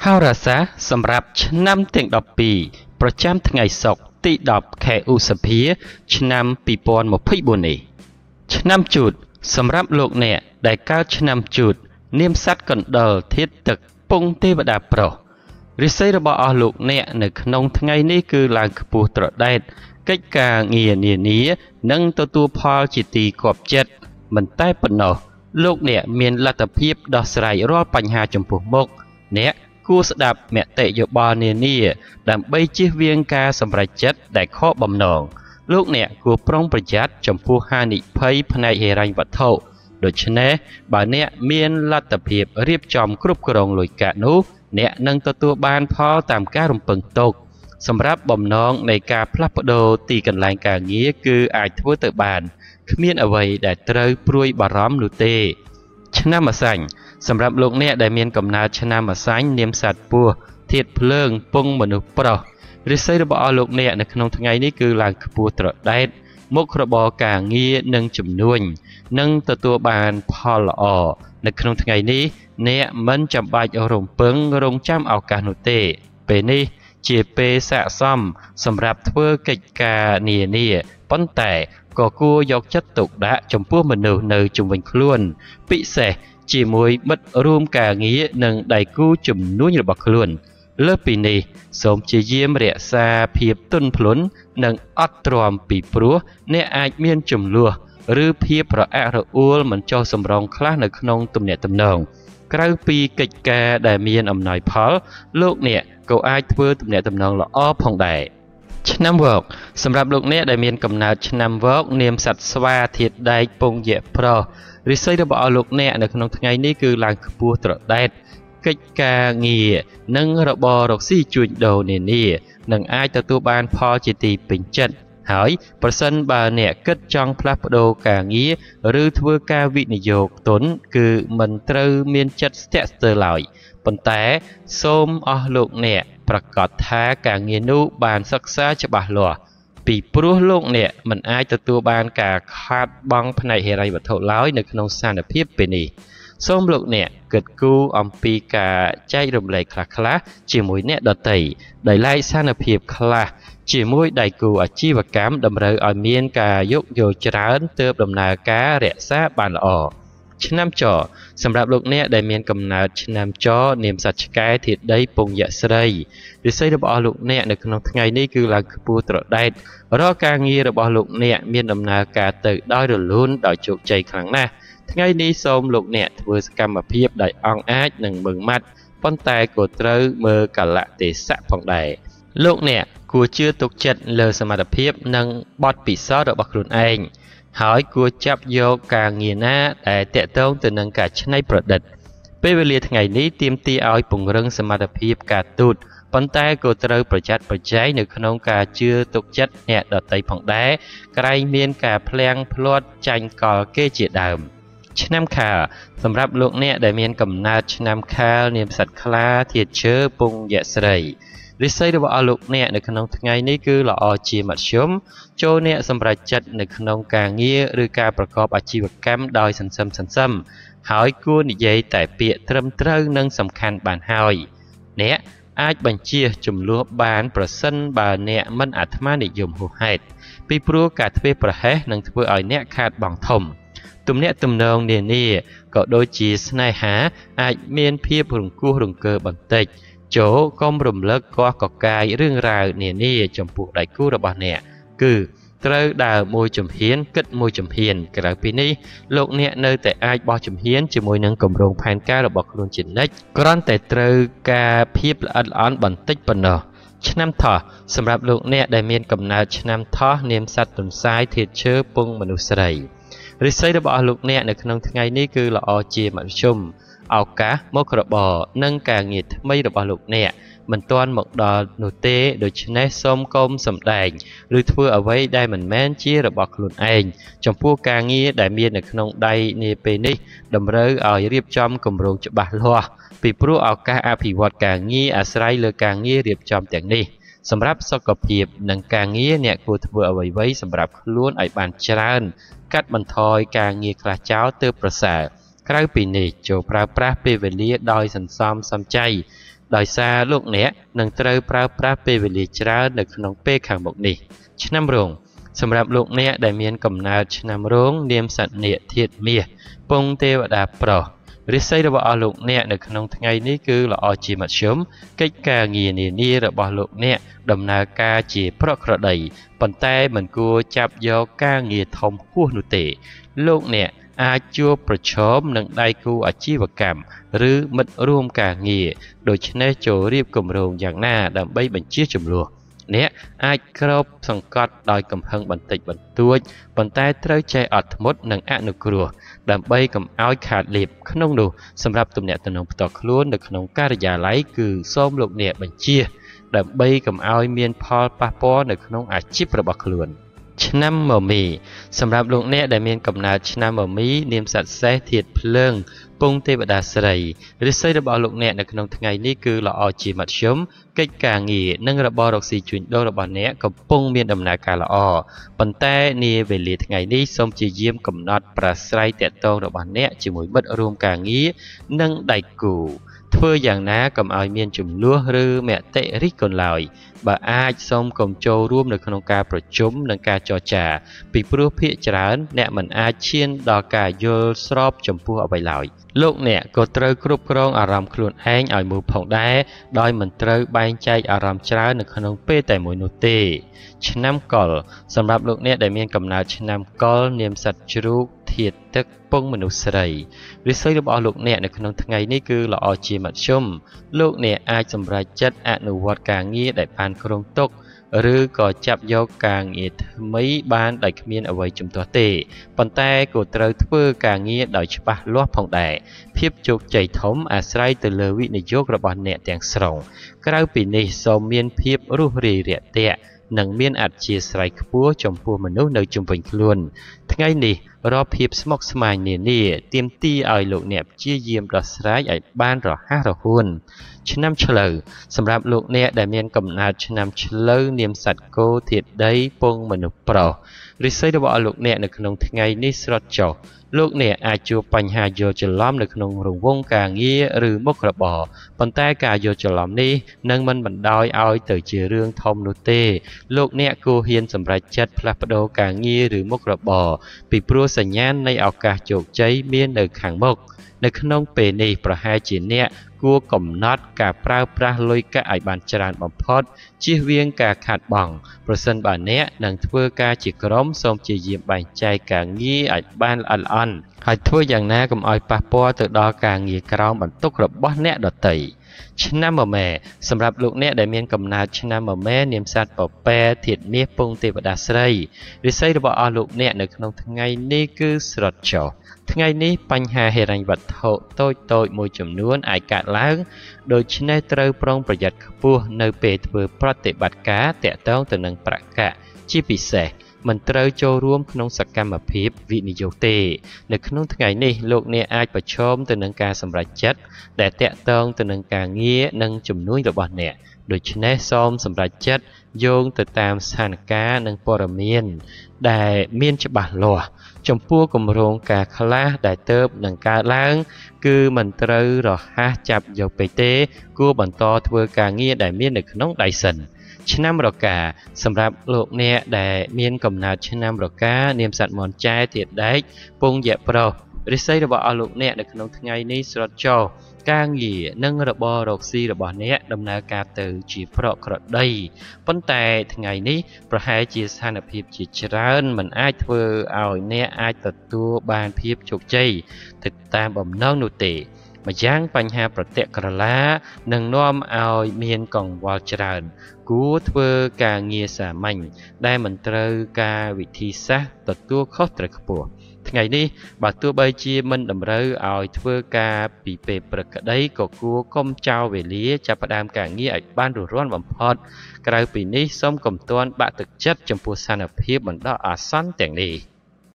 ហោរាសាស្ត្រសម្រាប់ឆ្នាំទាំង12ប្រចាំថ្ងៃសុក្រទី10ខែឧសភាឆ្នាំ2024នេះឆ្នាំជូតសម្រាប់លោកអ្នកដែលកើតឆ្នាំជូតនាមសត្វកណ្ដុរធាតុទឹកពងទេវតាប្រុសរាសីរបស់អស់លោកអ្នកនៅក្នុងថ្ងៃនេះគឺឡើងខ្ពស់ត្រដែតកិច្ចការងារនានានិងទទួលផលជាទីគាប់ចិត្តមិនតែប៉ុណ្ណោះលោកអ្នកមានលទ្ធភាពដោះស្រាយរាល់បញ្ហាចំពោះមុខអ្នកគួរស្ដាប់មតិយោបល់នានាដើម្បីជៀសវាងការសម្រេចចិត្តដែលខកបំណងលោកអ្នកគួរប្រុងប្រយ័ត្នចំពោះហានិភ័យផ្នែកហិរញ្ញវត្ថុដូច្នេះបើអ្នកមានលទ្ធភាពរៀបចំគ្រប់គ្រងលុយកាក់នោះអ្នកនឹងទទួលបានផលតាមការរំពឹងទុកសម្រាប់បំណងនៃការផ្លាស់ប្ដូរទីកន្លែងការងារគឺអាចធ្វើទៅបានគ្មានអ្វីដែលត្រូវព្រួយបារម្ភនោះទេឆ្នាំម្សាញ់សម្រាប់លោកអ្នកដែលមានកំណើតឆ្នាំម្សាញ់នាមសត្វពស់ធាតុភ្លើងពងមនុស្សប្រុសរាសីរបស់អស់លោកអ្នកនៅក្នុងថ្ងៃនេះគឺឡើងខ្ពស់ត្រដែតមុខរបរការងារនិងជំនួញនឹងទទួលបានផលល្អនៅក្នុងថ្ងៃនេះអ្នកមិនចាំបាច់រំពឹងរង់ចាំឱកាសនោះទេពេលនេះជាពេលស័ក្តិសមសម្រាប់ធ្វើកិច្ចការនានាប៉ុន្តែក៏គួរយកចិត្តទុកដាក់ចំពោះមនុស្សនៅជុំវិញខ្លួនពិសេសជាមួយមិត្តរួមការងារនិងដៃគូជំនួញរបស់ខ្លួនលើសពីនេះសូមព្យាយាមរក្សាភាពទន់ភ្លន់និងអត់ទ្រាំពីព្រោះអ្នកអាចមានជម្លោះឬភាពរអាក់រអួលមិនចុះសម្រុងខ្លះនៅក្នុងទំនាក់ទំនងក្រៅពីកិច្ចការដែលមានអំណោយផលលោកអ្នកក៏អាចធ្វើទំនាក់ទំនងល្អផងដែរឆ្នាំវកសម្រាប់លោកអ្នកដែលមានកំណើតឆ្នាំវកនាមសត្វស្វាធាតុដែកពងយៈប្រុសរាសីរបស់អស់លោកអ្នកនៅក្នុងថ្ងៃនេះគឺឡើងខ្ពស់ត្រដែតកិច្ចការងារនិងរបររកស៊ីជួញដូរនានានឹងអាចទទួលបានផលជាទីពេញចិត្តហើយប្រសិនបើអ្នកគិតចង់ផ្លាស់ប្ដូរការងារឬធ្វើការវិនិយោគទុនគឺមិនត្រូវមានចិត្តស្ទាក់ស្ទើរឡើយប៉ុន្តែសូមអស់លោកអ្នកប្រកាសថាការងារនោះបានសិក្សាច្បាស់លាស់ពីព្រោះលោកអ្នកមិនអាចទទួលបានការខាតបង់ផ្នែកហិរញ្ញវត្ថុឡើយនៅក្នុងស្ថានភាពពេលនេះសូមលោកអ្នកគិតគូរអំពីការចែករំលែកខ្លះៗជាមួយអ្នកដទៃដោយឡែកស្ថានភាពខ្លះជាមួយដៃគូអាជីវកម្មតម្រូវឲ្យមានការយោគយល់ច្រើនទើបដំណើរការរក្សាបានល្អឆ្នាំចសម្រាប់លោកអ្នកដែលមានកំណើតឆ្នាំចនាមសត្វឆ្កែធាតុដីពងយៈស្រីរាសីរបស់អស់លោកអ្នកនៅក្នុងថ្ងៃនេះគឺឡើងខ្ពស់ត្រដែតរាល់ការងាររបស់លោកអ្នកមានដំណើរការទៅដោយរលូនដោយជោគជ័យខ្លាំងណាស់ថ្ងៃនេះសូមលោកអ្នកធ្វើសកម្មភាពដោយអង់អាចនិងម៉ឺងម៉ាត់ប៉ុន្តែក៏ត្រូវមើលកលៈទេសៈផងដែរលោកអ្នកគួរជឿទុកចិត្តលើសមត្ថភាពនិងបទពិសោធន៍របស់ខ្លួនឯងហើយគួរចាប់យកការងារណាដែលតាក់ទងទៅនឹងការច្នៃប្រឌិតពេលវេលាថ្ងៃនេះទាមទារឲ្យពង្រឹងសមត្ថភាពការទូតប៉ុន្តែក៏ត្រូវប្រយ័ត្នប្រយែងនៅក្នុងការជឿទុកចិត្តអ្នកដទៃផងដែរក្រែងមានការភ្លាំងភ្លាត់ចាញ់កលគេជាដើមឆ្នាំខាលសម្រាប់លោកអ្នកដែលមានកំណើតឆ្នាំខាលនាមសត្វខ្លាធាតុឈើពងយៈស្រីរាសីរបស់អស់លោកអ្នកនៅក្នុងថ្ងៃនេះគឺល្អជាមធ្យមចូលអ្នកសម្រេចចិត្តនៅក្នុងការងារឬការប្រកបអាជីវកម្មដោយសន្សឹមហើយគួរនិយាយតែពាក្យត្រឹមត្រូវនិងសំខាន់បានហើយអ្នកអាចបញ្ជៀសចំនួនបានប្រសិនបើអ្នកមិនអាត្មានិយមហួសហេតុពីព្រោះការធ្វេសប្រហែសនឹងធ្វើឲ្យអ្នកខាតបង់ធំទំនាក់ទំនងនានាក៏ដូចជាស្នេហាអាចមានភាពរង្គោះរង្គើបន្តិចចូលកុំរំលឹកកោះកកាយរឿងរ៉ាវនានាចំពោះដៃគូរបស់អ្នកគឺត្រូវដើរមួយជំហានគិតមួយជំហានក្រៅពីនេះលោកអ្នកនៅតែអាចបោះជំហានជាមួយនឹងគម្រោងផែនការរបស់ខ្លួនជានិច្ចគ្រាន់តែត្រូវការភាពល្អិតល្អន់បន្តិចប៉ុណ្ណោះឆ្នាំថោះសម្រាប់លោកអ្នកដែលមានកំណើតឆ្នាំថោះនាមសត្វទន្សាយធាតុឈើពងមនុស្សស្រីរាសីរបស់អស់លោកអ្នកនៅក្នុងថ្ងៃនេះគឺល្អជាមធ្យមឱកាសមុខរបរនិងការងារថ្មីរបស់លោកអ្នកមិនទាន់មកដល់នោះទេដូច្នេះសូមកុំសម្ដែងឬធ្វើអ្វីដែលមិនមែនជារបស់ខ្លួនឯងចំពោះការងារដែលមាននៅក្នុងដៃនាពេលនេះតម្រូវឲ្យរៀបចំគម្រោងច្បាស់លាស់ពីព្រោះឱកាសអភិវឌ្ឍការងារអាស្រ័យលើការងាររៀបចំទាំងនេះសម្រាប់សុខភាពនិងការងារអ្នកគួរធ្វើអ្វីៗសម្រាប់ខ្លួនឲ្យបានច្រើនកាត់បន្ថយការងារខ្លះចោលទើបប្រសើរក្រៅពីនេះចូលប្រើប្រាស់ពេលវេលាដោយសន្សំសំចៃដោយសារលោកអ្នកនឹងត្រូវប្រើប្រាស់ពេលវេលាច្រើននៅក្នុងពេលខាងមុខនេះឆ្នាំរោងសម្រាប់លោកអ្នកដែលមានកំណើតឆ្នាំរោងនាមសត្វនាគធាតុមាសពងទេវតាប្រុសរាសីរបស់អស់លោកអ្នកនៅក្នុងថ្ងៃនេះគឺល្អជាមធ្យមកិច្ចការងារនានារបស់លោកអ្នកដំណើរការជាប្រក្រតីប៉ុន្តែមិនគួរចាប់យកការងារធំហួសនោះទេលោកអ្នកអាចជួបប្រឈមនឹងដៃគូអាជីវកម្មឬមិត្តរួមការងារដូច្នេះចូលរៀបគម្រោងយ៉ាងណាដើម្បីបញ្ជៀសជម្លោះអ្នកអាចគ្របសង្កត់ដោយកំហឹងបន្តិចបន្តួចប៉ុន្តែត្រូវចេះអត់ធ្មត់និងអនុគ្រោះដើម្បីកុំឲ្យខាតលៀបក្នុងនោះសម្រាប់ទំនាក់ទំនងផ្ទាល់ខ្លួននៅក្នុងការិយាល័យគឺសូមលោកអ្នកបញ្ជៀសដើម្បីកុំឲ្យមានផលប៉ះពាល់នៅក្នុងអាជីពរបស់ខ្លួនឆ្នាំមមីសម្រាប់លោកអ្នកដែលមានកំណើតឆ្នាំមមីនាមសត្វសេះធាតុភ្លើងពងទេវតាស្រីរាសីរបស់លោកអ្នកនៅក្នុងថ្ងៃនេះគឺល្អជាមធ្យមកិច្ចការងារនិងរបររកស៊ីជួញដូររបស់អ្នកកំពុងមានដំណើរការល្អប៉ុន្តែនាវេលាថ្ងៃនេះសូមព្យាយាមកំណត់ប្រាស្រ័យទាក់ទងរបស់អ្នកជាមួយមិត្តរួមការងារនិងដៃគូធ្វើយ៉ាងណាកុំឲ្យមានជម្លោះឬមតិរិះគន់ឡើយបើអាចសូមកុំចូលរួមនៅក្នុងការប្រជុំនិងការចរចាពីព្រោះភាគច្រើនអ្នកមិនអាចឈានដល់ការយល់ស្របចំពោះអ្វីឡើយលោកអ្នកក៏ត្រូវគ្រប់គ្រងអារម្មណ៍ខ្លួនឯងឲ្យមូលផងដែរដោយមិនត្រូវបែងចែកអារម្មណ៍ច្រើននៅក្នុងពេលតែមួយនោះទេឆ្នាំកុរសម្រាប់លោកអ្នកដែលមានកំណើតឆ្នាំកុរនាមសត្វជ្រូកធាតុទឹកពងមនុស្សស្រីរាសីរបស់លោកអ្នកនៅក្នុងថ្ងៃនេះគឺល្អជាមធ្យមលោកអ្នកអាចសម្រេចចិត្តអនុវត្តការងារដែលបានគ្រោងទុកឬក៏ចាប់យកការងារថ្មីបានដោយគ្មានអ្វីជំទាស់ទេប៉ុន្តែក៏ត្រូវធ្វើការងារដោយច្បាស់លាស់ផងដែរភាពជោគជ័យធំអាស្រ័យទៅលើវិនិយោគរបស់អ្នកទាំងស្រុងក្រៅពីនេះសូមមានភាពរួសរាយរាក់ទាក់និងមានអធ្យាស្រ័យខ្ពស់ចំពោះមនុស្សនៅជុំវិញខ្លួនថ្ងៃនេះរាល់ភាពស្មុគស្មាញនានាទាមទារឲ្យលោកអ្នកព្យាយាមដោះស្រាយឲ្យបានរហ័សរហួនឆ្នាំឆ្លូវសម្រាប់លោកអ្នកដែលមានកំណើតឆ្នាំឆ្លូវនាមសត្វគោធាតុដីពងមនុស្សប្រុសរាសីរបស់លោកអ្នកនៅក្នុងថ្ងៃនេះស្រុតចុះលោកអ្នកអាចជួបបញ្ហាយល់ច្រឡំនៅក្នុងរង្វង់ការងារឬមុខរបរប៉ុន្តែការយល់ច្រឡំនេះនឹងមិនបណ្ដោយឲ្យទៅជារឿងធំនោះទេលោកអ្នកគួរហ៊ានសម្រេចចិត្តផ្លាស់ប្ដូរការងារឬមុខរបរពីព្រោះសញ្ញាណនៃឱកាសជោគជ័យមាននៅខាងមុខនៅក្នុងពេលនេះប្រហែលជាអ្នកគួរកំណត់ការប្រើប្រាស់លុយកាក់ឲ្យបានច្រើនបំផុតជៀសវាងការខាតបង់ប្រសិនបើអ្នកនឹងធ្វើការជាក្រុមសូមព្យាយាមបែងចែកការងារឲ្យបានល្អិតល្អន់ហើយធ្វើយ៉ាងណាកុំឲ្យប៉ះពាល់ទៅដល់ការងារក្រោមបន្ទុករបស់អ្នកដទៃឆ្នាំមមែសម្រាប់លោកអ្នកដែលមានកំណើតឆ្នាំមមែនាមសត្វពពែធាតុមាសពងទេវតាស្រីរាសីរបស់អស់លោកអ្នកនៅក្នុងថ្ងៃនេះគឺស្រុតចុះថ្ងៃនេះបញ្ហាហិរញ្ញវត្ថុតូចមួយចំនួនអាចកើតឡើងដូច្នេះត្រូវប្រុងប្រយ័ត្នខ្ពស់នៅពេលធ្វើប្រតិបត្តិការទាក់ទងទៅនឹងប្រាក់កាក់ជាពិសេសមិនត្រូវចូលរួមក្នុងសកម្មភាពវិនិយោគទេនៅក្នុងថ្ងៃនេះលោកអ្នកអាចប្រឈមទៅនឹងការសម្រេចចិត្តដែលតាក់ទងទៅនឹងការងារនិងជំនួយរបស់អ្នកដូច្នេះសូមសម្រេចចិត្តយោងទៅតាមស្ថានភាពនិងព័ត៌មានដែលមានច្បាស់លាស់ចំពោះគម្រោងការខ្លះដែលទើបនឹងកើតឡើងគឺមិនត្រូវរហ័សចាប់យកពេកទេគួរបន្តធ្វើការងារដែលមាននៅក្នុងដៃសិនឆ្នាំរកាសម្រាប់លោកអ្នកដែលមានកំណើតឆ្នាំរកានាមសត្វមន់ចែធាតុដែកពងយៈប្រុសរាសីរបស់អស់លោកអ្នកនៅក្នុងថ្ងៃនេះស្រុតចុះការងារនិងរបររកស៊ីរបស់អ្នកដំណើរការទៅជាប្រក្រតីប៉ុន្តែថ្ងៃនេះប្រហែលជាស្ថានភាពជាច្រើនមិនអាចធ្វើឲ្យអ្នកអាចទទួលបានភាពជោគជ័យទៅតាមបំណងនោះទេម្យ៉ាងបញ្ហាប្រតិក្រឡានឹងនាំឲ្យមានកង្វល់ច្រើនគួរធ្វើការងារសាមញ្ញដែលមិនត្រូវការវិធីសាស្ត្រទទួលខុសត្រូវខ្ពស់ថ្ងៃនេះបើទោះបីជាមិនតម្រូវឲ្យធ្វើការពីពេលព្រឹកក្តីក៏គួរកុំចោលវេលាចាប់ផ្ដើមការងារឲ្យបានរលូនបំផុតក្រៅពីនេះសូមកុំទាន់បាក់ទឹកចិត្តចំពោះស្ថានភាពបណ្ដោះអាសន្នទាំងនេះ